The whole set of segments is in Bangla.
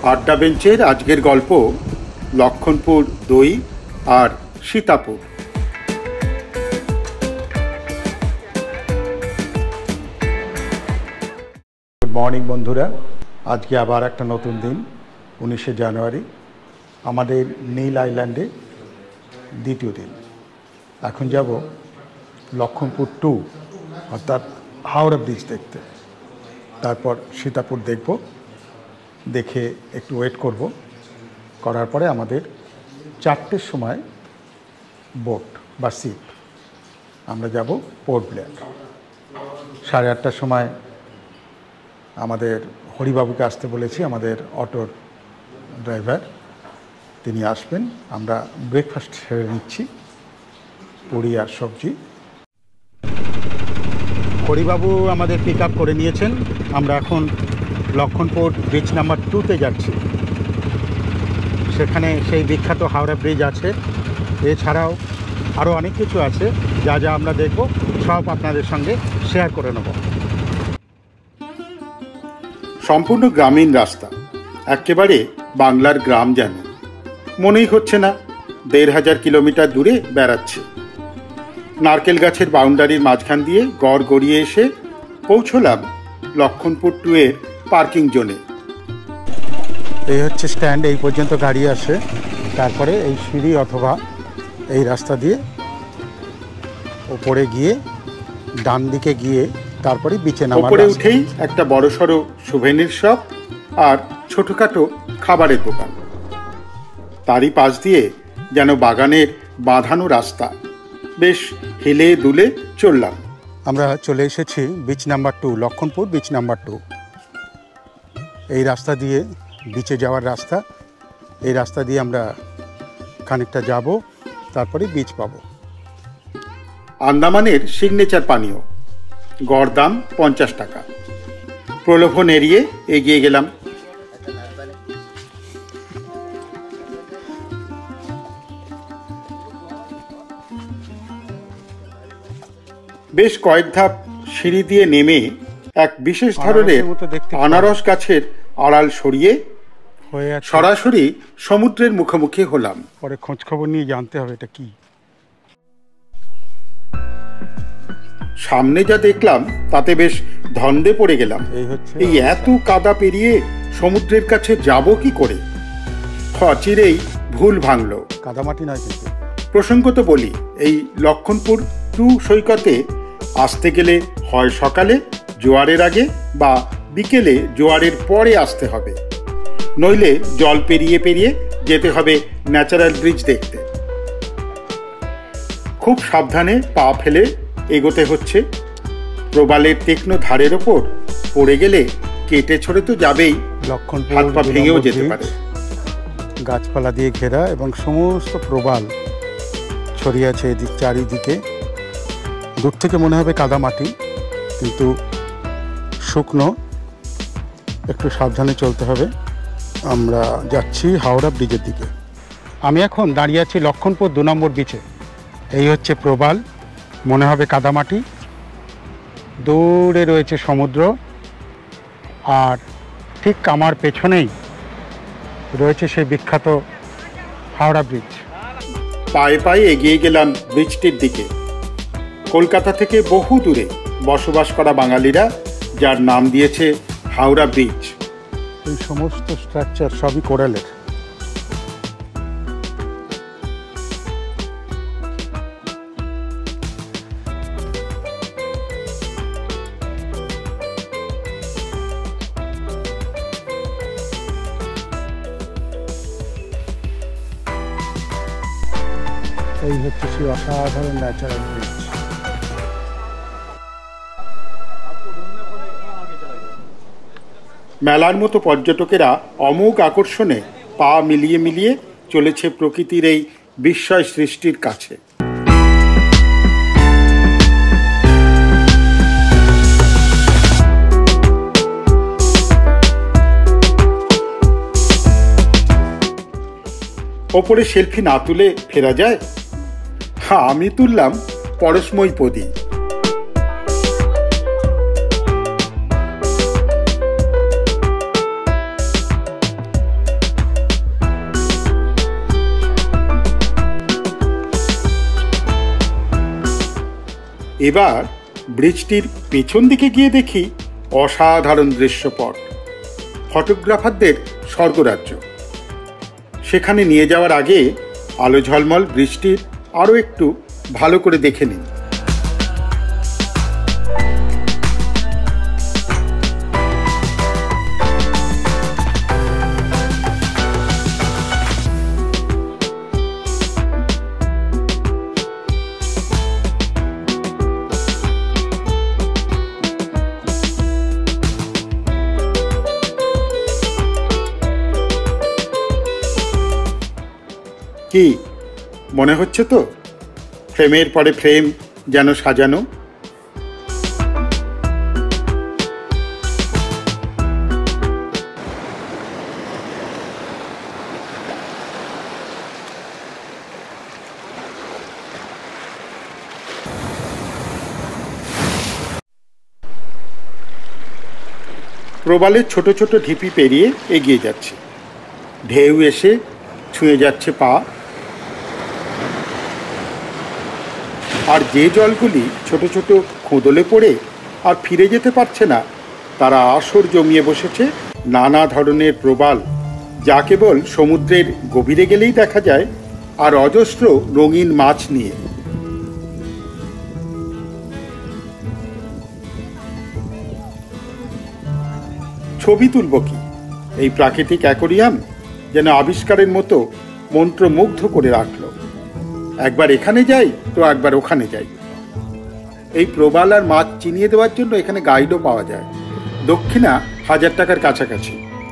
আড্ডা বেঞ্চের আজকের গল্প লক্ষণপুর দই আর সীতাপুর। গুড মর্নিং বন্ধুরা, আজকে আবার একটা নতুন দিন, 19শে জানুয়ারি, আমাদের নীল আইল্যান্ডে দ্বিতীয় দিন। এখন যাব লক্ষণপুর 2 অর্থাৎ হাওড়া ব্রিজ দেখতে, তারপর সীতাপুর দেখব, দেখে একটু ওয়েট করব, করার পরে আমাদের 4টের সময় বোট বা শিপ, আমরা যাব পোর্ট ব্লেয়ার। 8:30টার সময় আমাদের হরিবাবুকে আসতে বলেছি, আমাদের অটোর ড্রাইভার, তিনি আসবেন। আমরা ব্রেকফাস্ট সেরে নিচ্ছি, পুরি আর সবজি। হরিবাবু আমাদের পিক আপ করে নিয়েছেন। আমরা এখন লক্ষণপুর ব্রিজ নাম্বার 2তে যাচ্ছি। সেখানে সেই বিখ্যাত হাওড়া ব্রিজ আছে, এছাড়াও আরও অনেক কিছু আছে, যা যা আমরা দেখব সব আপনাদের সঙ্গে শেয়ার করে নেব। সম্পূর্ণ গ্রামীণ রাস্তা, একেবারে বাংলার গ্রাম, যেন মনেই হচ্ছে না 1500 কিলোমিটার দূরে বেড়াচ্ছে। নারকেল গাছের বাউন্ডারির মাঝখান দিয়ে গড় গড়িয়ে এসে পৌঁছলাম লক্ষণপুর 2 এর পার্কিং জোনে। এই হচ্ছে স্ট্যান্ড, এই পর্যন্ত গাড়ি আসে, তারপরে এই সিঁড়ি অথবা এই রাস্তা দিয়ে ওপরে গিয়ে ডান দিকে গিয়ে তারপরে বিচে নামার। উপরে উঠেই একটা বড়সড় সুভেনির শপ আর ছোটখাটো খাবারের দোকান, তারই পাশ দিয়ে যেন বাগানের বাঁধানো রাস্তা। বেশ হেলে দুলে চললাম। আমরা চলে এসেছি beach number 2, Lakshmanpur beach number 2। এই রাস্তা দিয়ে বিচে যাওয়ার রাস্তা, এই রাস্তা দিয়ে আমরা খানিকটা যাব, তারপরে বিচ পাবো। আন্দামানের সিগনেচার পানীয়, গড় দাম 50 টাকা। প্রলোভন এড়িয়ে এগিয়ে গেলাম। বেশ কয়েক ধাপ সিঁড়ি দিয়ে নেমে এক বিশেষ ধরনের আনারস গাছের আড়াল সরিয়ে সরাসরি সমুদ্রের মুখোমুখি হলাম। পরে খোঁজ খবর নিয়ে জানতে হবে এটা কি। সামনে যা দেখলাম তাতে বেশ ধন্দে পড়ে গেলাম। এই এত কাদা পেরিয়ে সমুদ্রের কাছে যাব কি করে? অচিরেই ভুল ভাঙল। কাদামাটি নয় কিন্তু। প্রসঙ্গত বলি, এই লক্ষণপুর 2 সৈকতে আসতে গেলে হয় সকালে জোয়ারের আগে বা বিকেলে জোয়ারের পরে আসতে হবে, নইলে জল পেরিয়ে পেরিয়ে যেতে হবে ন্যাচারাল ব্রিজ দেখতে। খুব সাবধানে পা ফেলে এগোতে হচ্ছে। প্রবালের তীক্ষ্ণ ধারের ওপর পড়ে গেলে কেটে ছড়ে তো যাবেই, হাত পা ভেঙেও যেতে পারে। গাছপালা দিয়ে ঘেরা এবং সমস্ত প্রবাল ছড়িয়ে আছে এদিক চারিদিকে। দূর থেকে মনে হবে কাদামাটি, কিন্তু শুকনো, একটু সাবধানে চলতে হবে। আমরা যাচ্ছি হাওড়া ব্রিজের দিকে। আমি এখন দাঁড়িয়ে আছি লক্ষণপুর 2 নম্বর বিচে। এই হচ্ছে প্রবাল, মনে হবে কাদামাটি। দূরে রয়েছে সমুদ্র, আর ঠিক আমার পেছনেই রয়েছে সেই বিখ্যাত হাওড়া ব্রিজ। পায়ে পায়ে এগিয়ে গেলাম ব্রিজটির দিকে। কলকাতা থেকে বহু দূরে বসবাস করা বাঙালিরা যার নাম দিয়েছে হাওড়া ব্রিজ। এই সমস্ত স্ট্রাকচার সবই কোরালের। এই হচ্ছে সেই অসাধারণ ন্যাচারাল ব্রিজ। মেলার মতো পর্যটকেরা অমোঘ আকর্ষণে পা মিলিয়ে মিলিয়ে চলেছে প্রকৃতির এই বিস্ময় সৃষ্টির কাছে। ওপরে সেলফি না তুলে ফেরা যায়? আমি তুললাম পরশময়ী প্রদীপ। এবার ব্রিজটির পেছন দিকে গিয়ে দেখি অসাধারণ দৃশ্যপট, ফটোগ্রাফারদের স্বর্গরাজ্য। সেখানে নিয়ে যাওয়ার আগে আলো ঝলমল বৃষ্টির আরও একটু ভালো করে দেখে নিন। কি মনে হচ্ছে তো ফ্রেমের পরে ফ্রেম যেন সাজানো। প্রবালের ছোট ছোট ঢিপি পেরিয়ে এগিয়ে যাচ্ছে। ঢেউ এসে ছুঁয়ে যাচ্ছে পা। আর যে জলগুলি ছোট ছোট খোদলে পড়ে আর ফিরে যেতে পারছে না, তারা আসর জমিয়ে বসেছে নানা ধরনের প্রবাল, যা কেবল সমুদ্রের গভীরে গেলেই দেখা যায়, আর অজস্র রঙিন মাছ নিয়ে। ছবি তুলব কি? এই প্রাকৃতিক অ্যাকোরিয়াম যেন আবিষ্কারের মতো মন্ত্রমুগ্ধ করে রাখলো। একবার এখানে যাই তো একবার ওখানে যাই। এই প্রবাল আর মাছ চিনিয়ে দেওয়ার জন্য এখানে গাইডও পাওয়া যায়, দক্ষিণা 1000 টাকার কাছাকাছি।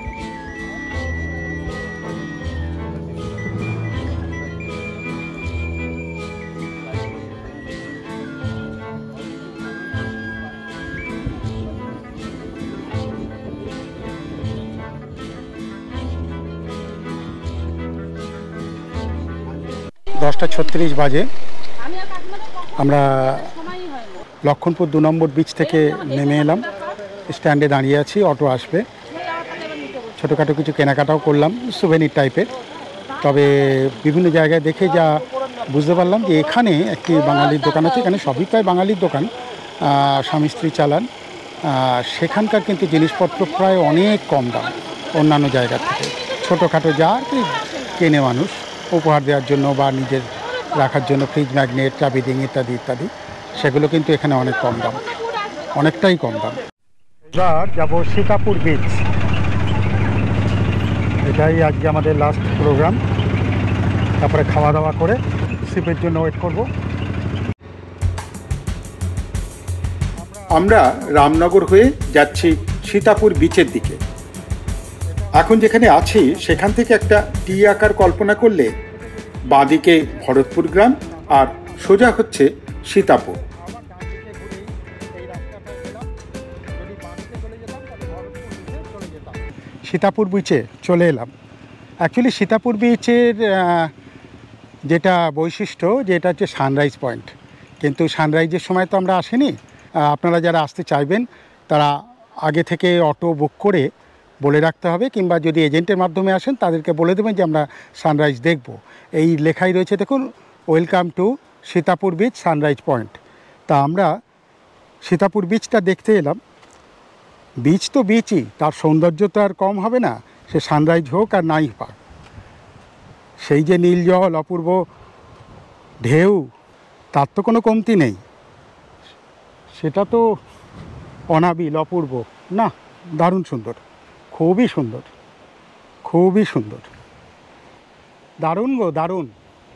দশটা 36 বাজে। আমরা লক্ষণপুর 2 নম্বর বিচ থেকে নেমে এলাম, স্ট্যান্ডে দাঁড়িয়ে আছি, অটো আসবে। ছোটোখাটো কিছু কেনাকাটাও করলাম, সুভেনির টাইপের। তবে বিভিন্ন জায়গায় দেখে যা বুঝতে পারলাম যে এখানে একটি বাঙালির দোকান আছে, এখানে সবই প্রায় বাঙালির দোকান, স্বামী স্ত্রী চালান। সেখানকার কিন্তু জিনিসপত্র প্রায় অনেক কম দাম অন্যান্য জায়গার থেকে। ছোটোখাটো যা আর কি কেনে মানুষ উপহার দেওয়ার জন্য বা নিজের রাখার জন্য, ফ্রিজ ম্যাগনেট, চাবি রিং ইত্যাদি ইত্যাদি, সেগুলো কিন্তু এখানে অনেক কম দাম, অনেকটাই কম দাম। এবার যাবো সীতাপুর বিচ। এটাই আজকে আমাদের লাস্ট প্রোগ্রাম। তারপরে খাওয়া দাওয়া করে শিপের জন্য ওয়েট করব। আমরা রামনগর হয়ে যাচ্ছি সীতাপুর বিচের দিকে। এখন যেখানে আছি সেখান থেকে একটা টি আকার কল্পনা করলে বাঁদিকে ভরতপুর গ্রাম আর সোজা হচ্ছে সীতাপুর। সীতাপুর বিচে চলে এলাম। অ্যাকচুয়ালি সীতাপুর বিচের যেটা বৈশিষ্ট্য, যেটা হচ্ছে সানরাইজ পয়েন্ট, কিন্তু সানরাইজের সময় তো আমরা আসিনি। আপনারা যারা আসতে চাইবেন তারা আগে থেকে অটো বুক করে বলে রাখতে হবে, কিংবা যদি এজেন্টের মাধ্যমে আসেন তাদেরকে বলে দেবেন যে আমরা সানরাইজ দেখব। এই লেখাই রয়েছে দেখুন, welcome to Sitapur beach sunrise point. তা আমরা সীতাপুর বিচটা দেখতে এলাম। বিচ তো বিচই, তার সৌন্দর্য তো আর কম হবে না, সে সানরাইজ হোক আর নাই পাক। সেই যে নীল জল, অপূর্ব ঢেউ, তার তো কোনো কমতি নেই। সেটা তো অনাবিল, অপূর্ব, না দারুণ সুন্দর, খুবই সুন্দর, খুবই সুন্দর, দারুণ গো দারুণ।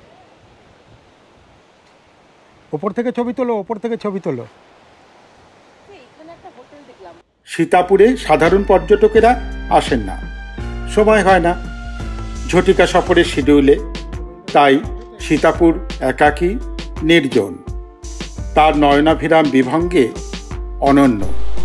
ওপর থেকে ছবি তোলো, ওপর থেকে ছবি তোলো। সীতাপুরে সাধারণ পর্যটকেরা আসেন না, সময় হয় না ঝটিকা সফরের শিডিউলে, তাই সীতাপুর একাকী, নির্জন, তার নয়নাভিরাম বিভঙ্গে অনন্য।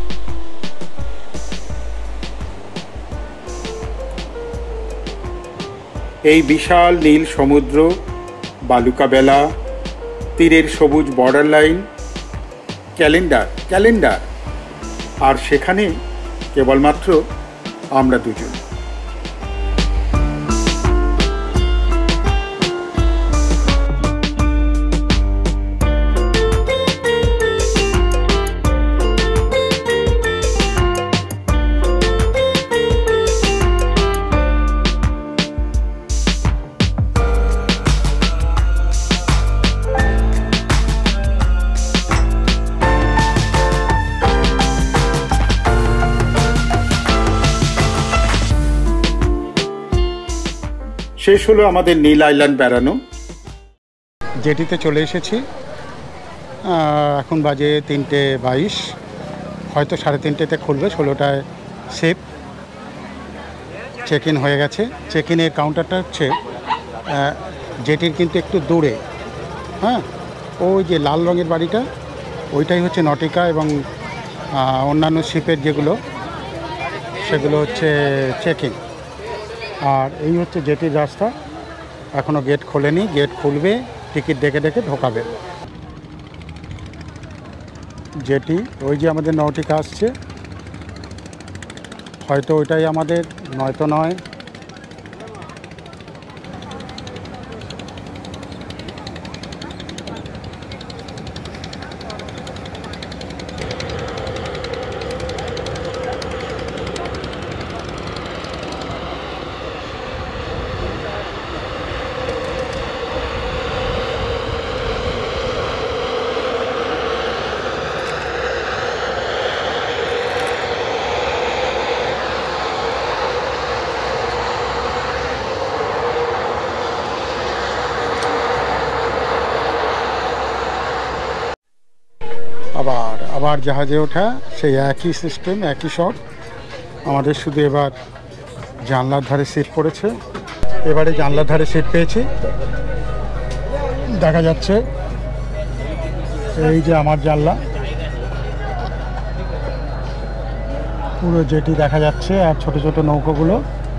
এই বিশাল নীল সমুদ্র, বালুকা বেলা, তীরের সবুজ বর্ডার লাইন, ক্যালেন্ডার, আর সেখানে কেবলমাত্র আমরা দুজন। শেষ হলো আমাদের নীল আইল্যান্ড বেড়ানো। জেটিতে চলে এসেছি। এখন বাজে 3:22, হয়তো 3:30তে খুলবে, 16টায় সেফ চেক ইন হয়ে গেছে। চেক ইনের কাউন্টারটা হচ্ছে জেটির কিন্তু একটু দূরে, হ্যাঁ, ওই যে লাল রঙের বাড়িটা, ওইটাই হচ্ছে নটিকা, এবং অন্যান্য শিপের যেগুলো সেগুলো হচ্ছে চেক ইন। আর এই হচ্ছে জেটির রাস্তা। এখনও গেট খোলেনি, গেট খুলবে, টিকিট দেখে দেখে ঢোকাবে। জেটি, ওই যে আমাদের নটিকা আসছে, হয়তো ওইটাই আমাদের, নয়তো নয়। আবার জাহাজে ওঠা, সেই একই সিস্টেম, একই শট। আমাদের শুধু এবার জানলার ধারে সিট পড়েছে। এবারে জানলার ধারে সিট পেয়েছি, দেখা যাচ্ছে এই যে আমার জানলা, পুরো জেটি দেখা যাচ্ছে, আর ছোট ছোট নৌকোগুলো।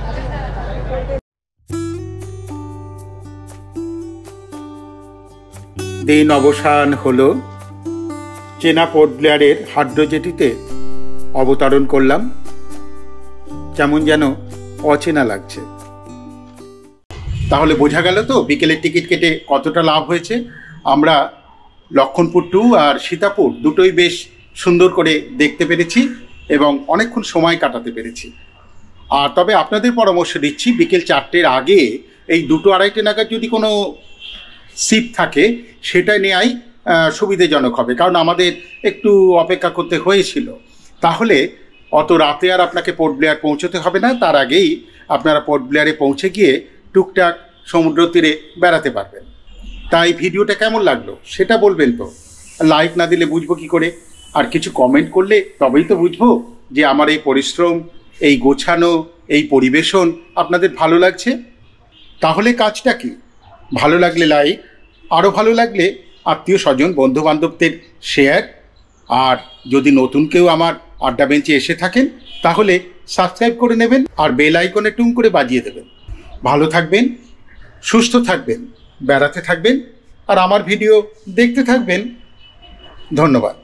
দিন অবসান হলো। চেনা পোর্ট ব্লেয়ারের হাড্রো জেটিতে অবতরণ করলাম। কেমন যেন অচেনা লাগছে। তাহলে বোঝা গেল তো বিকেলের টিকিট কেটে কতটা লাভ হয়েছে। আমরা লক্ষণপুর 2 আর সীতাপুর দুটোই বেশ সুন্দর করে দেখতে পেরেছি এবং অনেকক্ষণ সময় কাটাতে পেরেছি। আর তবে আপনাদের পরামর্শ দিচ্ছি, বিকেল 4টের আগে এই 2-2:30 নাগাদ যদি কোনো সিট থাকে সেটা নেওয়াই সুবিধাজনক হবে, কারণ আমাদের একটু অপেক্ষা করতে হয়েছিল। তাহলে অত রাতে আর আপনাকে পোর্ট ব্লেয়ার পৌঁছতে হবে না, তার আগেই আপনারা পোর্ট ব্লেয়ারে পৌঁছে গিয়ে টুকটাক সমুদ্র তীরে বেড়াতে পারবেন। তাই ভিডিওটা কেমন লাগলো সেটা বলবেন তো, লাইক না দিলে বুঝবো কী করে, আর কিছু কমেন্ট করলে তবেই তো বুঝবো যে আমার এই পরিশ্রম, এই গোছানো, এই পরিবেশন আপনাদের ভালো লাগছে। তাহলে কাজটা কি, ভালো লাগলে লাইক, আরও ভালো লাগলে আত্মীয় স্বজন বন্ধু বান্ধবদের শেয়ার, আর যদি নতুন কেউ আমার আড্ডা বেঞ্চে এসে থাকেন তাহলে সাবস্ক্রাইব করে নেবেন আর বেল আইকনে টুং করে বাজিয়ে দেবেন। ভালো থাকবেন, সুস্থ থাকবেন, বেড়াতে থাকবেন আর আমার ভিডিও দেখতে থাকবেন। ধন্যবাদ।